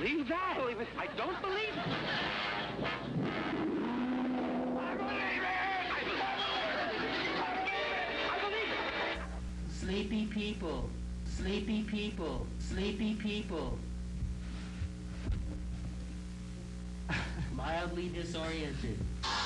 believe that. I believe it. I don't believe it. I believe it. I believe it. Sleepy people, sleepy people, sleepy people. Mildly disoriented.